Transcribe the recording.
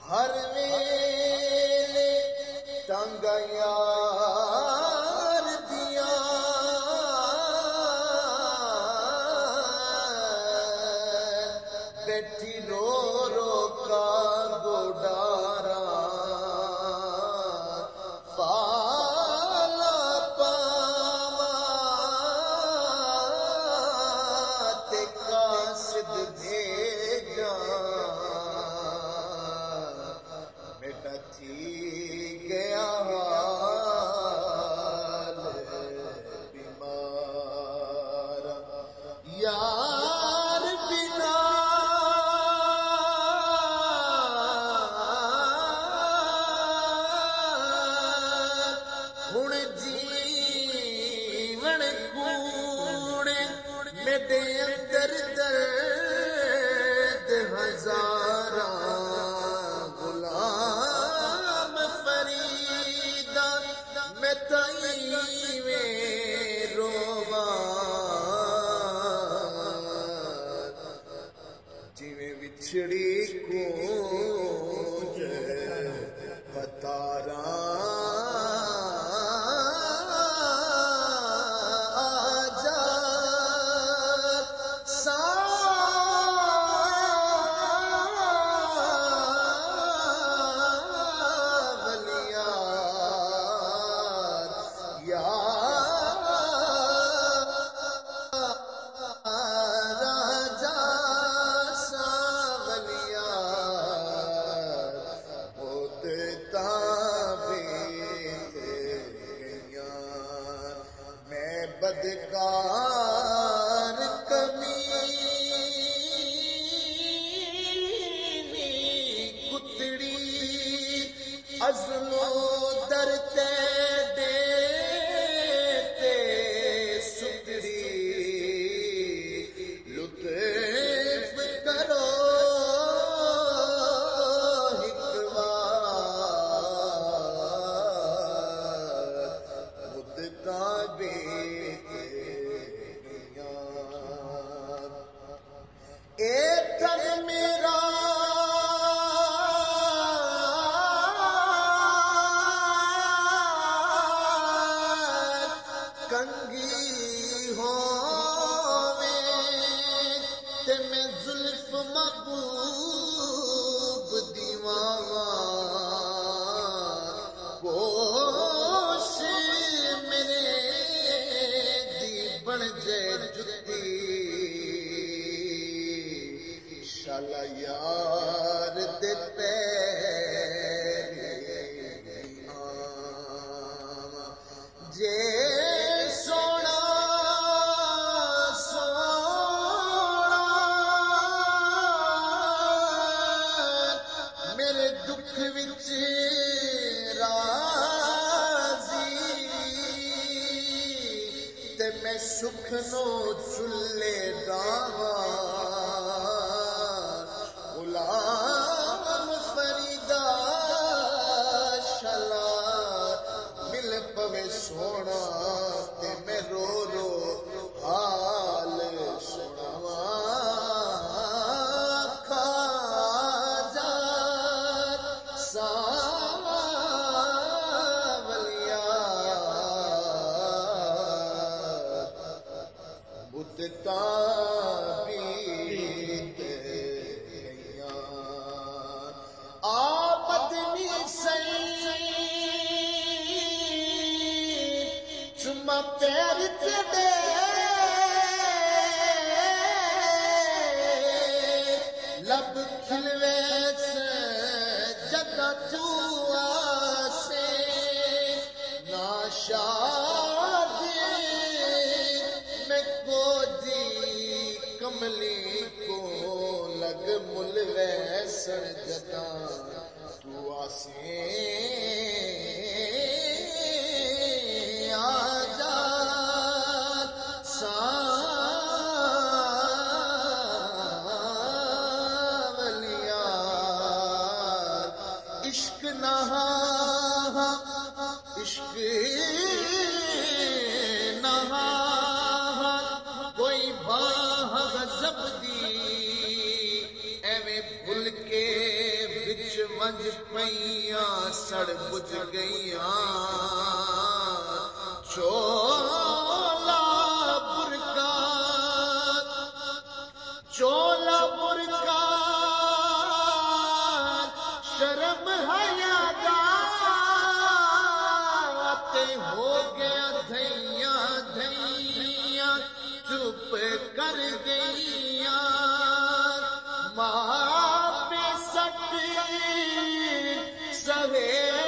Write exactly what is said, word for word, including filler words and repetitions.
ہر ویلے ٹانگا یار دیاں بیٹھی رو رو کا گوڈارا فالا پاوا تے قاصد بھیجا بیٹا تھی گیا حال بیمار یار بنا ہن جیون کوڑے میرے اندر درد ہزاراں غلام فریدا میں تائیں میں رواں جویں وچھڑی کونج قطاراں بدکار کمینی کتڑی ازلو در تے دے تے ستڑی لطف کرو ایک بار خود کعبے ایتھر میرا کنگی ہووے تے میں زلف محبوب دیواں گوش میرے دی بن جائے جتی شالا یار دے پیری آم جے سونا سونا میرے دکھ وچ راضی تے میں سکھ نو چلے ڈاواں غلام فریدا شلا مل پوے سونا تے میں رو رو حال سناواں کھا جا ساولیا بدھ تابیت آبدنی سید چما پیر تے دے لب کھلوے سے جگہ تو آسے ناشادی میں کو جی کملی کو لگ ملوے سر جتا تو آسے آجا ساولیا عشق نہا عشق نہا کوئی باہ غضب دی ایویں بھل کے وچ ونج پئیاں سڑ بج گئیاں چولا برکا چولا برکا شرم حیا دا تے ہو گیا دھیاں دھیاں چپ کر گئیاں ماں پہ سٹ سوے